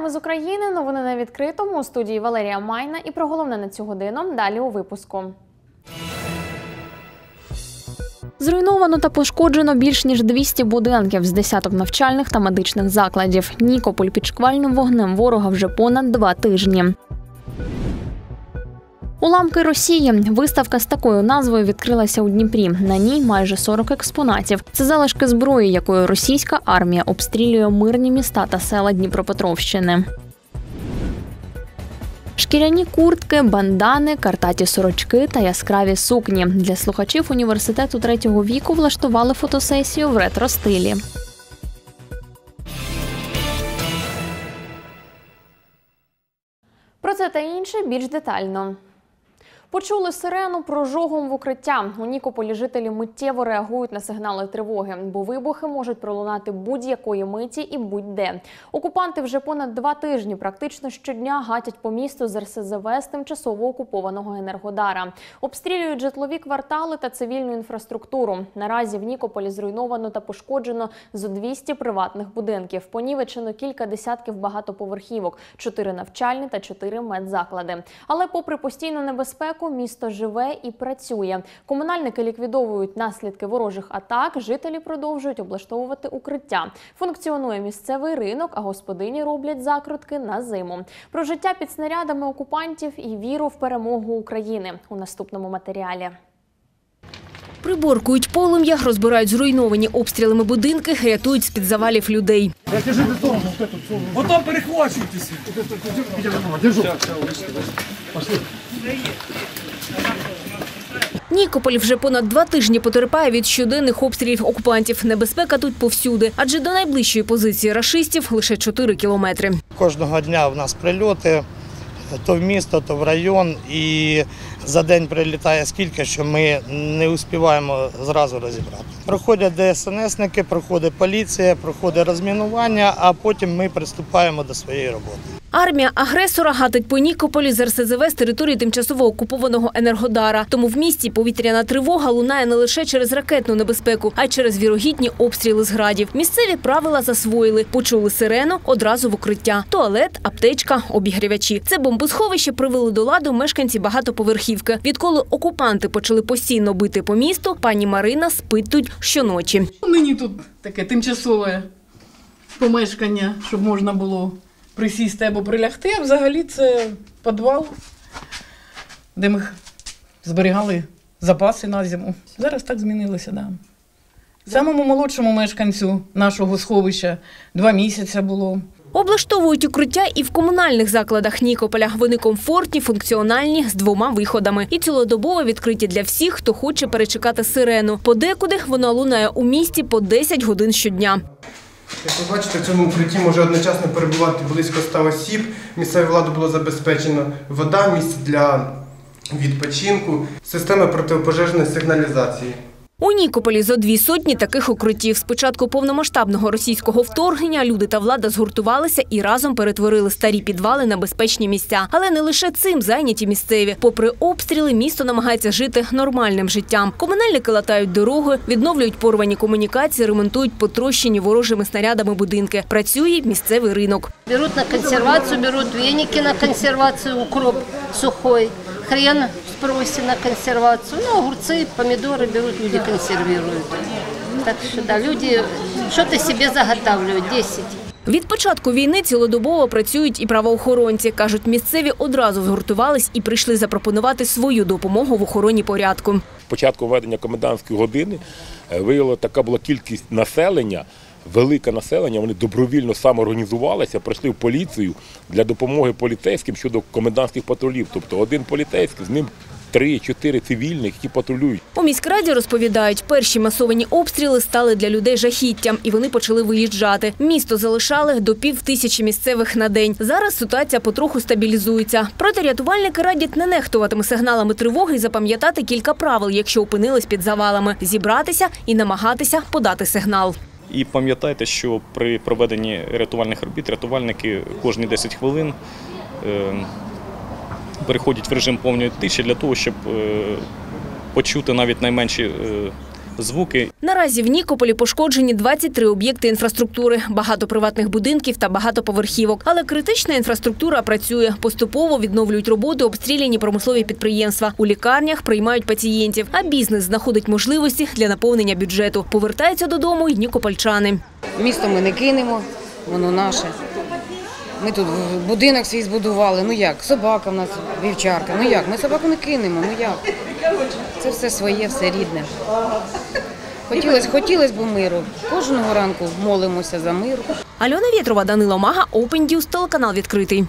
Вітаємо з України. Новини на відкритому. У студії Валерія Майна. І про головне на цю годину далі у випуску. Зруйновано та пошкоджено більш ніж 200 будинків з десяток навчальних та медичних закладів. Нікополь під шквальним вогнем ворога вже понад 2 тижні. Уламки Росії. Виставка з такою назвою відкрилася у Дніпрі. На ній майже 40 експонатів. Це залишки зброї, якою російська армія обстрілює мирні міста та села Дніпропетровщини. Шкіряні куртки, бандани, картаті сорочки та яскраві сукні. Для слухачів університету третього віку влаштували фотосесію в ретро-стилі. Про це та інше більш детально. Почули сирену прожогом в укриття. У Нікополі жителі миттєво реагують на сигнали тривоги, бо вибухи можуть пролунати будь-якої миті і будь-де. Окупанти вже понад 2 тижні практично щодня гатять по місту з РСЗВ з тимчасово окупованого Енергодара. Обстрілюють житлові квартали та цивільну інфраструктуру. Наразі в Нікополі зруйновано та пошкоджено зо 200 приватних будинків. Понівечено кілька десятків багатоповерхівок, 4 навчальні та 4 медзаклади. Але попри постійну небезпеку, місто живе і працює. Комунальники ліквідовують наслідки ворожих атак, жителі продовжують облаштовувати укриття. Функціонує місцевий ринок, а господині роблять закрутки на зиму. Про життя під снарядами окупантів і віру в перемогу України у наступному матеріалі. Приборкують полум'я, розбирають зруйновані обстрілами будинки, рятують з-під завалів людей. Потім перехвачуйтеся. Нікополь вже понад 2 тижні потерпає від щоденних обстрілів окупантів. Небезпека тут повсюди, адже до найближчої позиції рашистів лише 4 кілометри. Кожного дня в нас прильоти, то в місто, то в район. І за день прилітає скільки, що ми не успіваємо зразу розібрати. Проходять ДСНСники, проходить поліція, проходить розмінування, а потім ми приступаємо до своєї роботи. Армія агресора гатить по Нікополі з РСЗВ з території тимчасово окупованого Енергодара. Тому в місті повітряна тривога лунає не лише через ракетну небезпеку, а й через вірогідні обстріли з градів. Місцеві правила засвоїли. Почули сирену – одразу в укриття. Туалет, аптечка, обігрівачі. Це бомбосховище привели до ладу мешканці багатоповерхівки. Відколи окупанти почали постійно бити по місту, пані Марина спить тут щоночі. Нині тут таке тимчасове помешкання, щоб можна було присісти або прилягти, а взагалі це підвал, де ми зберігали запаси на зиму. Зараз так змінилося, да. Самому молодшому мешканцю нашого сховища 2 місяці було. Облаштовують укриття і в комунальних закладах Нікополя. Вони комфортні, функціональні, з 2 виходами. І цілодобово відкриті для всіх, хто хоче перечекати сирену. Подекуди вона лунає у місті по 10 годин щодня. Як ви бачите, в цьому укритті може одночасно перебувати близько 100 осіб. Місцевою владою було забезпечено вода, місце для відпочинку, система протипожежної сигналізації. У Нікополі зо 200 таких укриттів. З початку повномасштабного російського вторгнення люди та влада згуртувалися і разом перетворили старі підвали на безпечні місця. Але не лише цим зайняті місцеві. Попри обстріли, місто намагається жити нормальним життям. Комунальники латають дороги, відновлюють порвані комунікації, ремонтують потрощені ворожими снарядами будинки. Працює місцевий ринок. Беруть на консервацію, беруть веники на консервацію, укроп сухой, хрен в спросе на консервацию. Ну, огурцы, помидоры берут, люди консервируют. Так что да, люди что-то себе заготавливают, 10. Від початку війни цілодобово працюють і правоохоронці. Кажуть, місцеві одразу згуртувались і прийшли запропонувати свою допомогу в охороні порядку. Початку введення комендантської години виявила така була кількість населення, велике населення, вони добровільно самоорганізувалися, прийшли в поліцію для допомоги поліцейським щодо комендантських патрулів. Тобто один поліцейський, з ним 3-4 цивільних, які патрулюють. У міськраді розповідають, перші масовані обстріли стали для людей жахіттям, і вони почали виїжджати. Місто залишали до 5000 місцевих на день. Зараз ситуація потроху стабілізується. Проте рятувальники радять не нехтувати сигналами тривоги і запам'ятати кілька правил, якщо опинились під завалами. Зібратися і намагатися подати сигнал. І пам'ятайте, що при проведенні рятувальних робіт рятувальники кожні 10 хвилин переходять в режим повної тиші для того, щоб почути навіть найменші звуки. Наразі в Нікополі пошкоджені 23 об'єкти інфраструктури, багато приватних будинків та багатоповерхівок. Але критична інфраструктура працює. Поступово відновлюють роботи обстріляні промислові підприємства. У лікарнях приймають пацієнтів, а бізнес знаходить можливості для наповнення бюджету. Повертаються додому й нікопольчани. Місто ми не кинемо, воно наше. Ми тут будинок свій збудували, ну як, собака в нас, вівчарка, ну як, ми собаку не кинемо, ну як. Це все своє, все рідне. Хотілося б миру. Кожного ранку молимося за мир. Альона Вєтрова, Данило Мага, Open News, телеканал «Відкритий».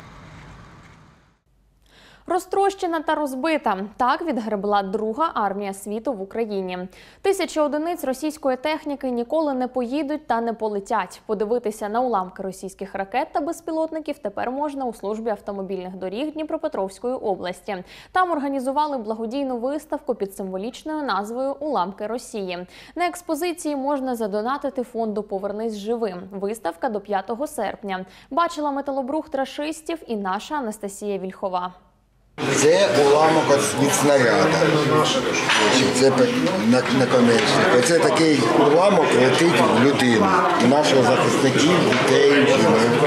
Розтрощена та розбита. Так відгребла Друга армія світу в Україні. Тисячі одиниць російської техніки ніколи не поїдуть та не полетять. Подивитися на уламки російських ракет та безпілотників тепер можна у службі автомобільних доріг Дніпропетровської області. Там організували благодійну виставку під символічною назвою «Уламки Росії». На експозиції можна задонатити фонду «Повернись живим». Виставка до 5 серпня. Бачила металобрухт рашистів і наша Анастасія Вільхова. Це уламок від снаряда. Це наконечник. Оце такий уламок летить в людину. У наших захисників, дітей, жінок.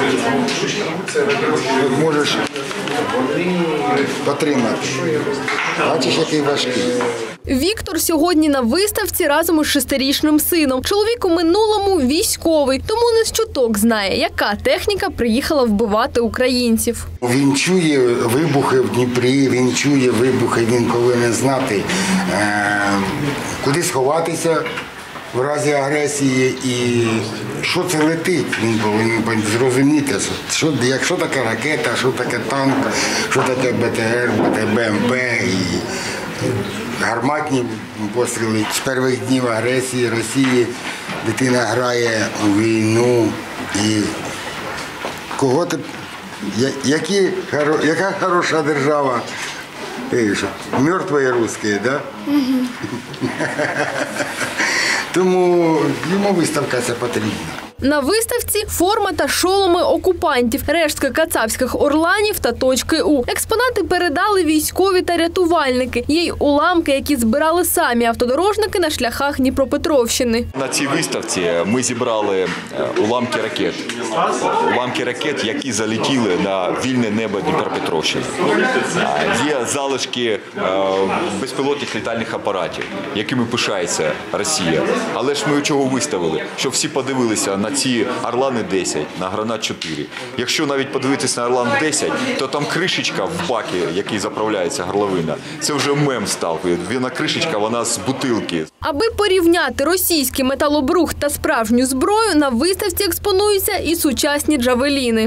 Тут можеш потримати. Бачиш, який важкий. Віктор сьогодні на виставці разом із 6-річним сином. Чоловік у минулому військовий, тому не з чуток знає, яка техніка приїхала вбивати українців. Він чує вибухи в Дніпрі, він чує вибухи, він повинен знати, куди сховатися в разі агресії і що це летить. Він повинен зрозуміти, що таке ракета, що таке танк, що таке БТР, БМП і гарматні постріли. З перших днів агресії Росії дитина грає у війну і кого ти, яка хороша держава, мертві русські, да? Тому йому виставка ця потрібна. На виставці форма та шоломи окупантів, рештки кацапських орланів та точки У. Експонати передали військові та рятувальники. Є й уламки, які збирали самі автодорожники на шляхах Дніпропетровщини. На цій виставці ми зібрали уламки ракет. Уламки ракет, які залетіли на вільне небо Дніпропетровщини. Є залишки безпілотних літальних апаратів, якими пишається Росія. Але ж ми чого виставили? Щоб всі подивилися на ці Орлани-10, на Гранат-4. Якщо навіть подивитися на Орлан-10, то там кришечка в бакі, який заправляється горловина. Це вже мем став. Вона кришечка, вона з бутилки. Аби порівняти російський металобрухт та справжню зброю, на виставці експонуються і сучасні джавеліни.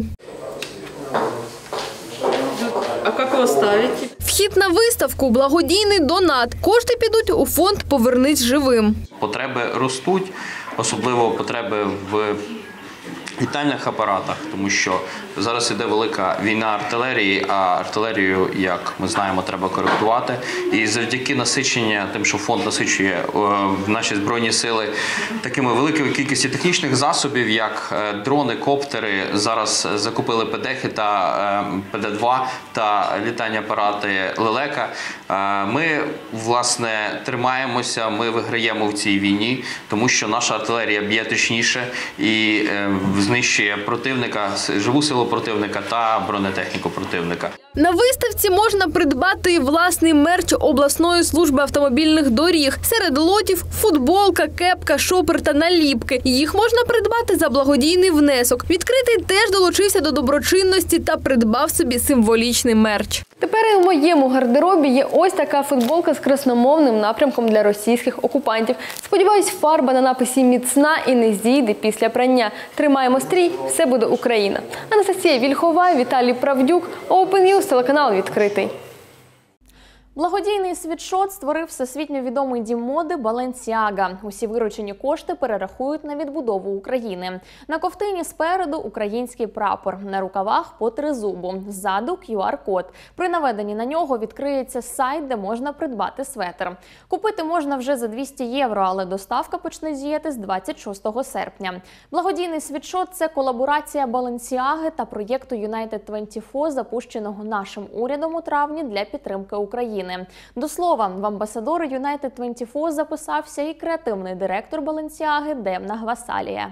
А як його ставите? Вхід на виставку – благодійний донат. Кошти підуть у фонд «Повернись живим». Потреби ростуть, особливо потреби в літальних апаратах, тому що зараз іде велика війна артилерії, а артилерію, як ми знаємо, треба коректувати. І завдяки насичення, тим, що фонд насичує в наші Збройні сили такими великою кількістю технічних засобів, як дрони, коптери, зараз закупили ПД-хи та ПД-2 та літальні апарати Лелека. Ми, власне, тримаємося, ми виграємо в цій війні, тому що наша артилерія б'є точніше і знищує противника, живу силу противника та бронетехніку противника. На виставці можна придбати і власний мерч обласної служби автомобільних доріг. Серед лотів – футболка, кепка, шопер та наліпки. Їх можна придбати за благодійний внесок. Відкритий теж долучився до доброчинності та придбав собі символічний мерч. Тепер і у моєму гардеробі є ось така футболка з красномовним напрямком для російських окупантів. Сподіваюсь, фарба на написі міцна і не зійде після прання. Тримаємо стрій, все буде Україна. Анастасія Вільхова, Віталій Правдюк, Open News, телеканал «Відкритий». Благодійний світшот створив всесвітньо відомий дім моди Balenciaga. Усі виручені кошти перерахують на відбудову України. На ковтині спереду український прапор, на рукавах по тризубу, ззаду QR-код. При наведенні на нього відкриється сайт, де можна придбати светр. Купити можна вже за 200 євро, але доставка почне діяти з 26 серпня. Благодійний світшот – це колаборація Balenciaga та проєкту United 24, запущеного нашим урядом у травні для підтримки України. України. До слова, в амбасадори United 24 записався і креативний директор Баленсіаги Демна Гвасалія.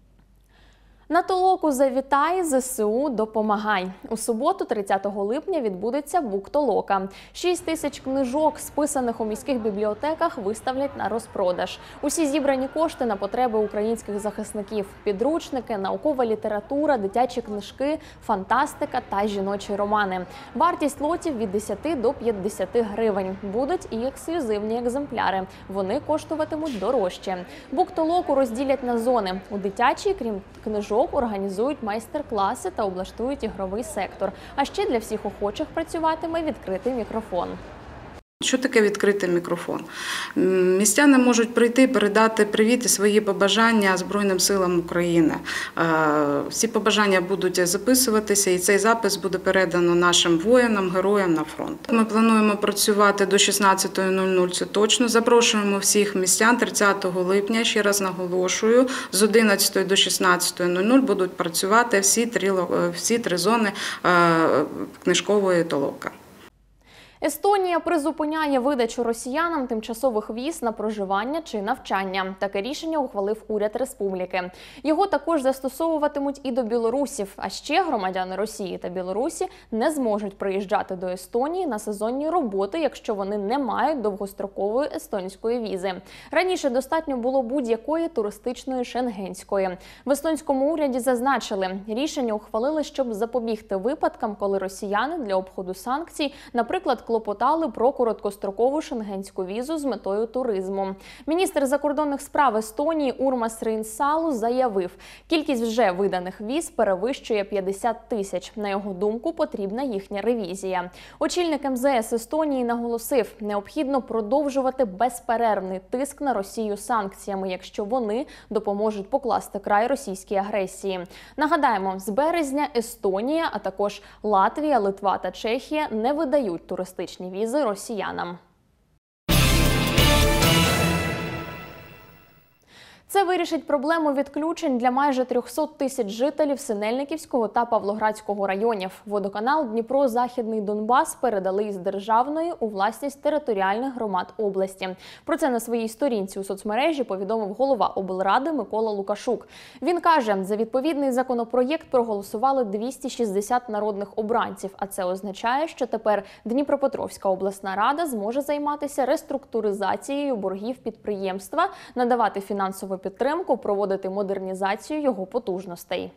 На толоку завітай, ЗСУ допомагай. У суботу, 30 липня, відбудеться буктолока. 6 тисяч книжок, списаних у міських бібліотеках, виставлять на розпродаж. Усі зібрані кошти на потреби українських захисників. Підручники, наукова література, дитячі книжки, фантастика та жіночі романи. Вартість лотів від 10 до 50 гривень. Будуть і ексклюзивні екземпляри. Вони коштуватимуть дорожче. Буктолоку розділять на зони. У дитячій, крім книжок, організують майстер-класи та облаштують ігровий сектор. А ще для всіх охочих працюватиме відкритий мікрофон. Що таке відкритий мікрофон? Містяни можуть прийти, передати привіт і свої побажання Збройним силам України. Всі побажання будуть записуватися, і цей запис буде передано нашим воїнам, героям на фронт. Ми плануємо працювати до 16:00, це точно. Запрошуємо всіх містян 30 липня, ще раз наголошую, з 11 до 16:00 будуть працювати всі три зони книжкової толоки. Естонія призупиняє видачу росіянам тимчасових віз на проживання чи навчання. Таке рішення ухвалив уряд республіки. Його також застосовуватимуть і до білорусів. А ще громадяни Росії та Білорусі не зможуть приїжджати до Естонії на сезонні роботи, якщо вони не мають довгострокової естонської візи. Раніше достатньо було будь-якої туристичної шенгенської. В естонському уряді зазначили, рішення ухвалили, щоб запобігти випадкам, коли росіяни для обходу санкцій, наприклад, клопотали про короткострокову шенгенську візу з метою туризму. Міністр закордонних справ Естонії Урмас Рейнсалу заявив, кількість вже виданих віз перевищує 50 тисяч. На його думку, потрібна їхня ревізія. Очільник МЗС Естонії наголосив, необхідно продовжувати безперервний тиск на Росію санкціями, якщо вони допоможуть покласти край російській агресії. Нагадаємо, з березня Естонія, а також Латвія, Литва та Чехія не видають туристичні візи росіянам. Це вирішить проблему відключень для майже 300 тисяч жителів Синельниківського та Павлоградського районів. Водоканал Дніпро-Західний Донбас передали із державної у власність територіальних громад області. Про це на своїй сторінці у соцмережі повідомив голова облради Микола Лукашук. Він каже, за відповідний законопроєкт проголосували 260 народних обранців, а це означає, що тепер Дніпропетровська обласна рада зможе займатися реструктуризацією боргів підприємства, надавати фінансову підтримку, проводити модернізацію його потужностей.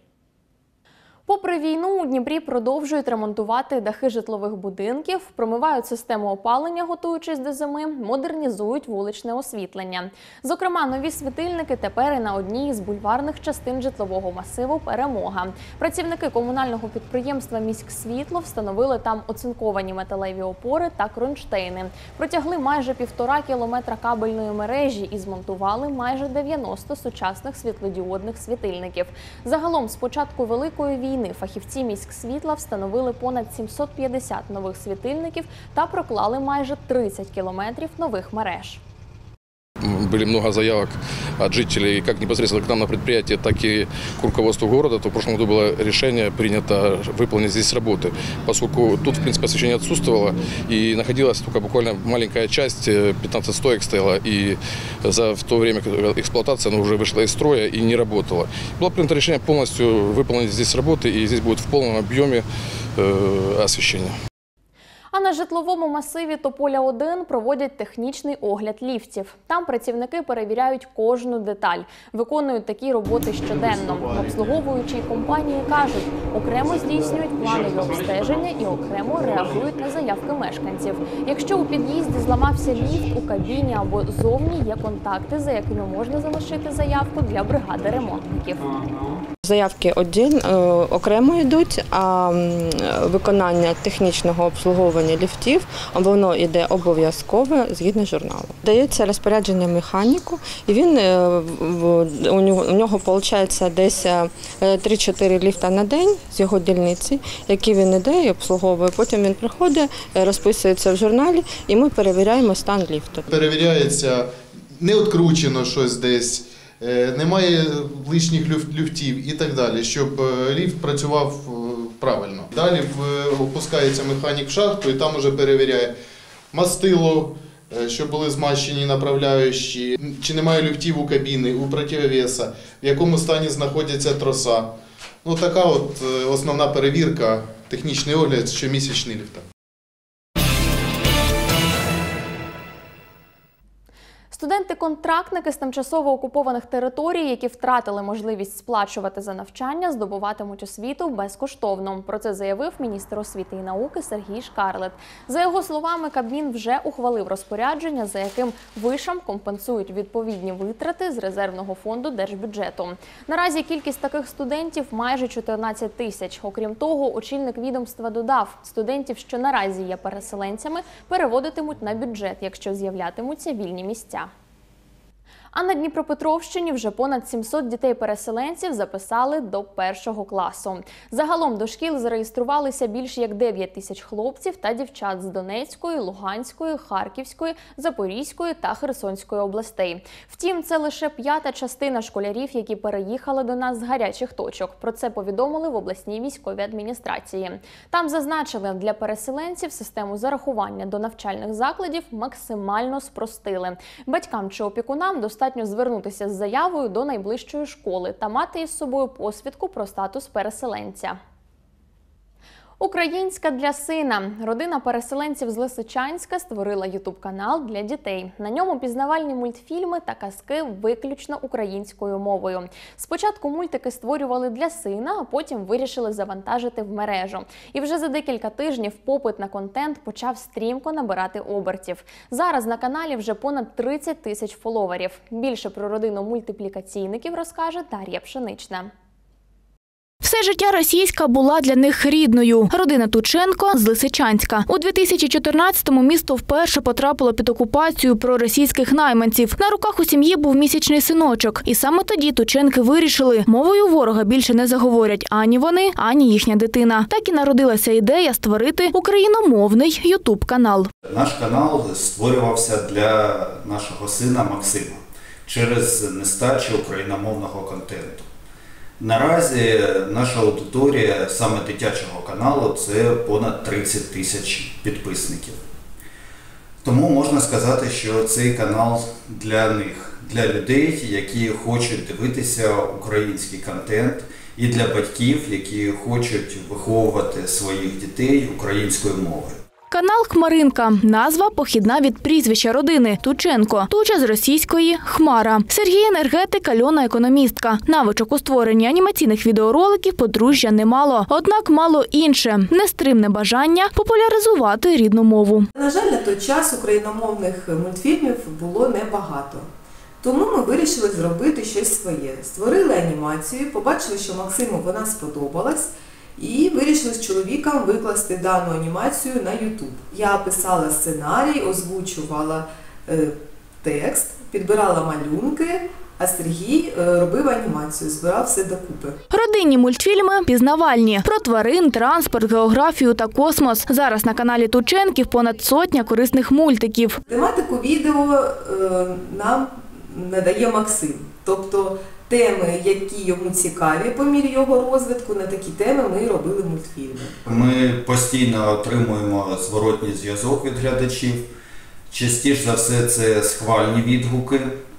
Попри війну, у Дніпрі продовжують ремонтувати дахи житлових будинків, промивають систему опалення, готуючись до зими, модернізують вуличне освітлення. Зокрема, нові світильники тепер і на одній із бульварних частин житлового масиву «Перемога». Працівники комунального підприємства «Міськсвітло» встановили там оцинковані металеві опори та кронштейни. Протягли майже 1,5 кілометра кабельної мережі і змонтували майже 90 сучасних світлодіодних світильників. Загалом, з початку Великої війни, фахівці «Міськсвітла» встановили понад 750 нових світильників та проклали майже 30 кілометрів нових мереж. Были много заявок от жителей, как непосредственно к нам на предприятие, так и к руководству города. То в прошлом году было решение принято выполнить здесь работы, поскольку тут, в принципе, освещение отсутствовало и находилась только буквально маленькая часть, 15 стоек стояла, и в то время эксплуатация она уже вышла из строя и не работала. Было принято решение полностью выполнить здесь работы, и здесь будет в полном объеме освещение. А на житловому масиві Тополя-1 проводять технічний огляд ліфтів. Там працівники перевіряють кожну деталь, виконують такі роботи щоденно. В обслуговуючій компанії кажуть, окремо здійснюють планові обстеження і окремо реагують на заявки мешканців. Якщо у під'їзді зламався ліфт, у кабіні або зовні є контакти, за якими можна залишити заявку для бригади ремонтників. Заявки окремо йдуть, а виконання технічного обслуговування ліфтів, воно йде обов'язково згідно журналу. Дається розпорядження механіку, і він, у нього виходить десь 3-4 ліфта на день з його дільниці, які він йде і обслуговує. Потім він приходить, розписується в журналі, і ми перевіряємо стан ліфту. Перевіряється, не відкручено щось десь, немає лишніх люфтів і так далі, щоб ліфт працював правильно. Далі опускається механік в шахту і там вже перевіряє, мастило, щоб були змащені направляючі, чи немає люфтів у кабіни, у противовеса, в якому стані знаходяться троса. Ну, така от основна перевірка, технічний огляд щомісячний ліфта. Студенти-контрактники з тимчасово окупованих територій, які втратили можливість сплачувати за навчання, здобуватимуть освіту безкоштовно. Про це заявив міністр освіти і науки Сергій Шкарлет. За його словами, Кабмін вже ухвалив розпорядження, за яким вишам компенсують відповідні витрати з резервного фонду держбюджету. Наразі кількість таких студентів майже 14 тисяч. Окрім того, очільник відомства додав, студентів, що наразі є переселенцями, переводитимуть на бюджет, якщо з'являтимуться вільні місця. А на Дніпропетровщині вже понад 700 дітей-переселенців записали до 1-го класу. Загалом до шкіл зареєструвалися більш як 9 тисяч хлопців та дівчат з Донецької, Луганської, Харківської, Запорізької та Херсонської областей. Втім, це лише 5-та частина школярів, які переїхали до нас з гарячих точок. Про це повідомили в обласній військовій адміністрації. Там зазначили, для переселенців систему зарахування до навчальних закладів максимально спростили. Батькам чи опікунам достатньо звернутися з заявою до найближчої школи та мати із собою посвідку про статус переселенця. Українська для сина. Родина переселенців з Лисичанська створила ютуб-канал для дітей. На ньому пізнавальні мультфільми та казки виключно українською мовою. Спочатку мультики створювали для сина, а потім вирішили завантажити в мережу. І вже за декілька тижнів попит на контент почав стрімко набирати обертів. Зараз на каналі вже понад 30 тисяч фоловерів. Більше про родину мультиплікаційників розкаже Дар'я Пшенична. Все життя російська була для них рідною. Родина Тученко з Лисичанська. У 2014-му місто вперше потрапило під окупацію проросійських найманців. На руках у сім'ї був місячний синочок. І саме тоді Тученки вирішили, мовою ворога більше не заговорять ані вони, ані їхня дитина. Так і народилася ідея створити україномовний ютуб-канал. Наш канал створювався для нашого сина Максима через нестачу україномовного контенту. Наразі наша аудиторія саме дитячого каналу – це понад 30 тисяч підписників. Тому можна сказати, що цей канал для них, для людей, які хочуть дивитися український контент, і для батьків, які хочуть виховувати своїх дітей українською мовою. Канал «Хмаринка» – назва похідна від прізвища родини – Тученко. Туча з російської – Хмара. Сергій – енергетик, Альона – економістка. Навичок у створенні анімаційних відеороликів подружжя немало. Однак мало інше – нестримне бажання популяризувати рідну мову. На жаль, на той час україномовних мультфільмів було небагато. Тому ми вирішили зробити щось своє. Створили анімацію, побачили, що Максиму вона сподобалась. І вирішили з чоловіком викласти дану анімацію на YouTube. Я писала сценарій, озвучувала текст, підбирала малюнки, а Сергій робив анімацію, збирав все докупи. Родинні мультфільми пізнавальні. Про тварин, транспорт, географію та космос. Зараз на каналі Тученків понад 100 корисних мультиків. Тематику відео нам надає Максим. Тобто теми, які йому цікаві по мірі його розвитку, на такі теми ми робили мультфільми. Ми постійно отримуємо зворотній зв'язок від глядачів. Частіше за все це схвальні відгуки.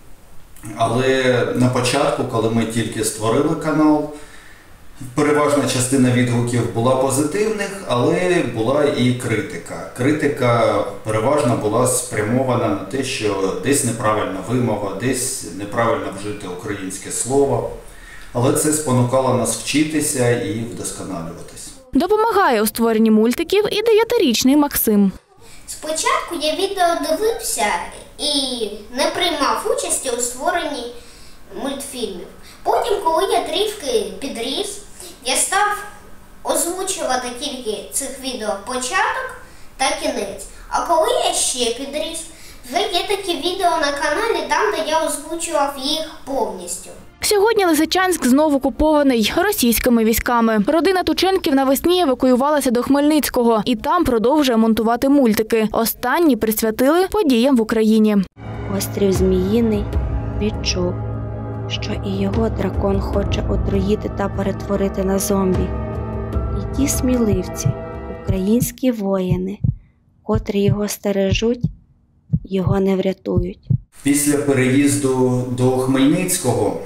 Але на початку, коли ми тільки створили канал, переважна частина відгуків була позитивних, але була і критика. Критика переважно була спрямована на те, що десь неправильна вимова, десь неправильно вжите українське слово. Але це спонукало нас вчитися і вдосконалюватись. Допомагає у створенні мультиків і 9-річний Максим. Спочатку я відео дивився і не приймав участі у створенні мультфільмів. Потім, коли я трішки підріс, я став озвучувати тільки цих відео початок та кінець. А коли я ще підріс, вже є такі відео на каналі, там, де я озвучував їх повністю. Сьогодні Лисичанськ знову окупований російськими військами. Родина Тученків навесні евакуювалася до Хмельницького і там продовжує монтувати мультики. Останні присвятили подіям в Україні. Острів Зміїний відчув, що і його дракон хоче отруїти та перетворити на зомбі. І ті сміливці, українські воїни, котрі його стережуть, його не врятують. Після переїзду до Хмельницького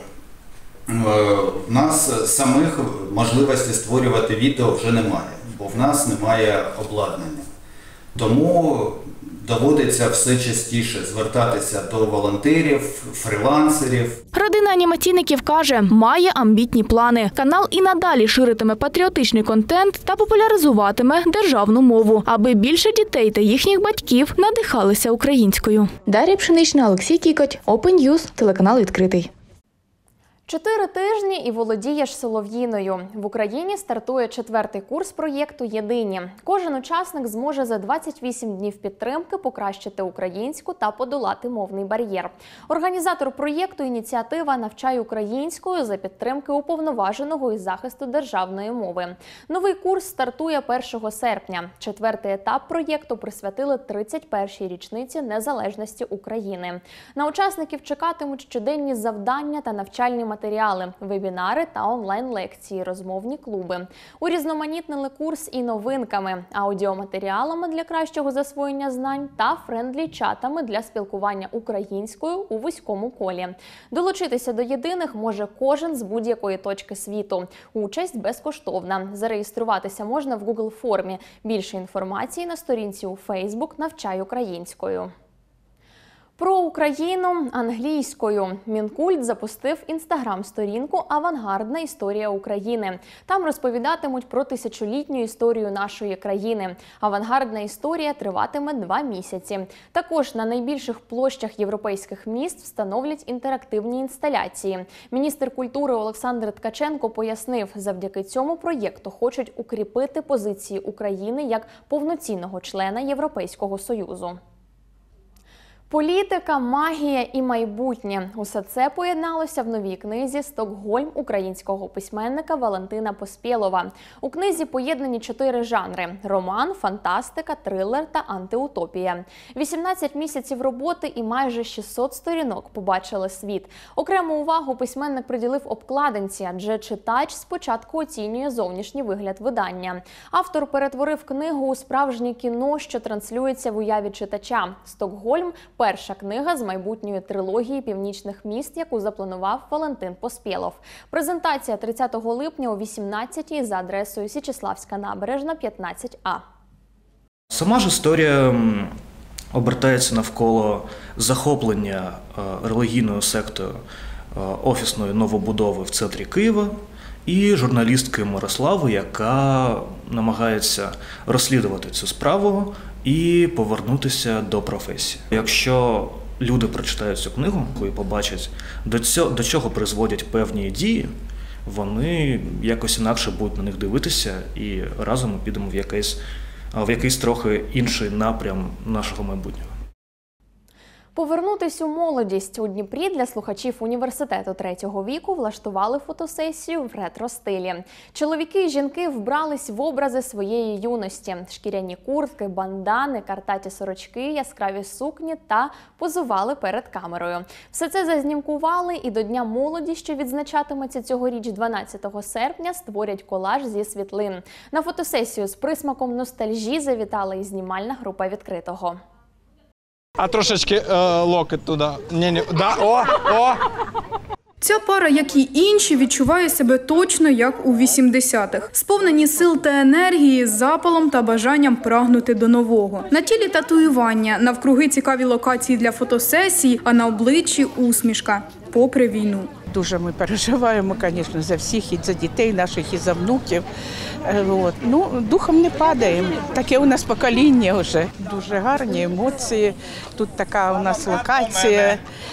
в нас самих можливості створювати відео вже немає, бо в нас немає обладнання. Тому доводиться все частіше звертатися до волонтерів, фрілансерів. Родина анімаційників каже, має амбітні плани. Канал і надалі ширитиме патріотичний контент та популяризуватиме державну мову, аби більше дітей та їхніх батьків надихалися українською. Дар'я Пшенична, Олексій Кікоть, Open News, телеканал «Відкритий». 4 тижні і володієш солов'їною. В Україні стартує 4-й курс проєкту «Єдині». Кожен учасник зможе за 28 днів підтримки покращити українську та подолати мовний бар'єр. Організатор проєкту «Ініціатива навчай українською» за підтримки уповноваженого із захисту державної мови. Новий курс стартує 1 серпня. 4-й етап проєкту присвятили 31-й річниці незалежності України. На учасників чекатимуть щоденні завдання та навчальні матеріали, вебінари та онлайн-лекції, розмовні клуби. Урізноманітнили курс і новинками, аудіоматеріалами для кращого засвоєння знань та френдлі-чатами для спілкування українською у вузькому колі. Долучитися до єдиних може кожен з будь-якої точки світу. Участь безкоштовна. Зареєструватися можна в Google формі. Більше інформації на сторінці у Facebook «Навчай українською». Про Україну англійською. Мінкульт запустив інстаграм-сторінку «Авангардна історія України». Там розповідатимуть про тисячолітню історію нашої країни. Авангардна історія триватиме 2 місяці. Також на найбільших площах європейських міст встановлять інтерактивні інсталяції. Міністр культури Олександр Ткаченко пояснив, завдяки цьому проєкту хочуть укріпити позиції України як повноцінного члена Європейського Союзу. Політика, магія і майбутнє – усе це поєдналося в новій книзі «Стокгольм» українського письменника Валентина Поспєлова. У книзі поєднані 4 жанри – роман, фантастика, трилер та антиутопія. 18 місяців роботи і майже 600 сторінок побачили світ. Окрему увагу письменник приділив обкладинці, адже читач спочатку оцінює зовнішній вигляд видання. Автор перетворив книгу у справжнє кіно, що транслюється в уяві читача. «Стокгольм» – перша книга з майбутньої трилогії північних міст, яку запланував Валентин Поспєлов. Презентація 30 липня о 18-й за адресою Січеславська набережна, 15А. Сама ж історія обертається навколо захоплення релігійною сектою офісної новобудови в центрі Києва і журналістки Мирослави, яка намагається розслідувати цю справу і повернутися до професії. Якщо люди прочитають цю книгу і побачать, до чого призводять певні дії, вони якось інакше будуть на них дивитися і разом ми підемо в якийсь трохи інший напрям нашого майбутнього. Повернутись у молодість. У Дніпрі для слухачів університету 3-го віку влаштували фотосесію в ретро-стилі. Чоловіки і жінки вбрались в образи своєї юності. Шкіряні куртки, бандани, картаті сорочки, яскраві сукні та позували перед камерою. Все це зазнімкували і до Дня молоді, що відзначатиметься цьогоріч 12 серпня, створять колаж зі світлин. На фотосесію з присмаком ностальжі завітала і знімальна група «Відкритого». А трошечки локоть туди. О! Ця пара, як і інші, відчуває себе точно як у 80-х. Сповнені сил та енергії, запалом та бажанням прагнути до нового. На тілі татуювання, навкруги цікаві локації для фотосесій, а на обличчі усмішка. Попри війну. Дуже ми переживаємо, звісно, за всіх, і за дітей наших, і за внуків. Духом не падаємо. Таке у нас покоління вже. Дуже гарні емоції. Тут така у нас локація.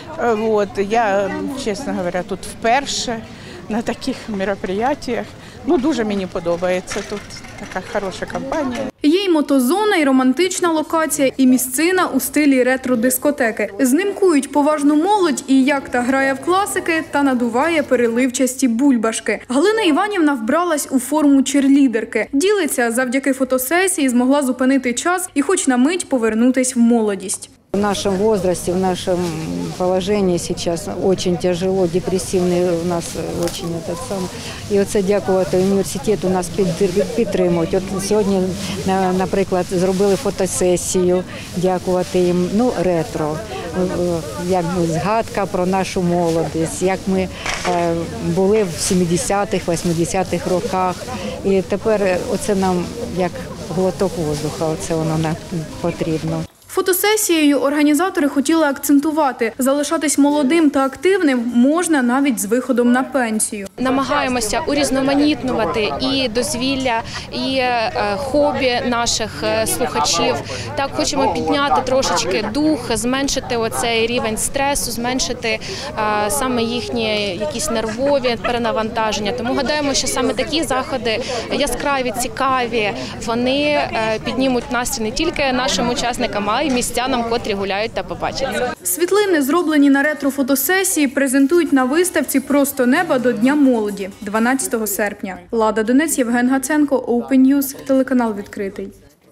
Я, чесно говоря, тут вперше на таких мероприятиях. Дуже мені подобається тут. Така хороша компанія. Є й мотозона, і романтична локація, і місцина у стилі ретро-дискотеки. Знимкують поважну молодь, і як та грає в класики, та надуває переливчасті бульбашки. Галина Іванівна вбралась у форму черлідерки. Ділиться, завдяки фотосесії змогла зупинити час і хоч на мить повернутись в молодість. В нашем возрасте, в нашем положении сейчас очень тяжело, депресивний у нас очень этот сам. І оце дякувати університету нас підтримують. От сьогодні, наприклад, зробили фотосесію, дякувати їм, ретро. Якби згадка про нашу молодість, як ми були в 70-х, 80-х роках. І тепер оце нам як глоток воздуха, оце воно нам потрібно. Фотосесією організатори хотіли акцентувати – залишатись молодим та активним можна навіть з виходом на пенсію. Намагаємося урізноманітнувати і дозвілля, і хобі наших слухачів. Так, хочемо підняти трошечки дух, зменшити оцей рівень стресу, зменшити саме їхні якісь нервові перенавантаження. Тому гадаємо, що саме такі заходи яскраві, цікаві, вони піднімуть настрій не тільки нашим учасникам, а й містянам, котрі гуляють та побачаться. Світлини, зроблені на ретро-фотосесії, презентують на виставці «Просто неба до Дня молоді» 12 серпня. Лада Донець, Євген Гаценко, Open News, телеканал «Відкритий».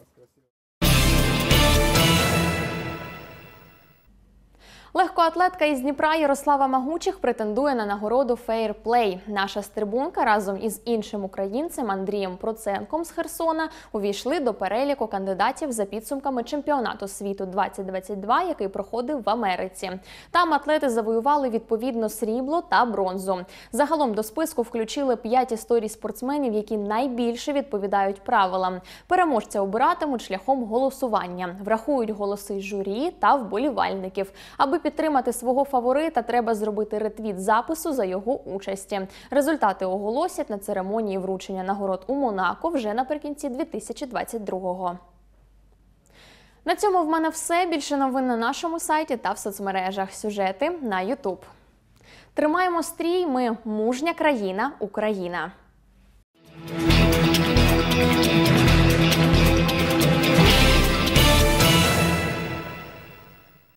Легкоатлетка із Дніпра Ярослава Магучих претендує на нагороду «Fair Play». Наша стрибунка разом із іншим українцем Андрієм Проценком з Херсона увійшли до переліку кандидатів за підсумками чемпіонату світу 2022, який проходив в Америці. Там атлети завоювали відповідно срібло та бронзу. Загалом до списку включили 5 історій спортсменів, які найбільше відповідають правилам. Переможця обиратимуть шляхом голосування. Врахують голоси журі та вболівальників. Аби підтримати свого фаворита, треба зробити ретвіт запису за його участі. Результати оголосять на церемонії вручення нагород у Монако вже наприкінці 2022-го. На цьому в мене все. Більше новин на нашому сайті та в соцмережах. Сюжети на YouTube. Тримаємо стрій, ми мужня країна, Україна.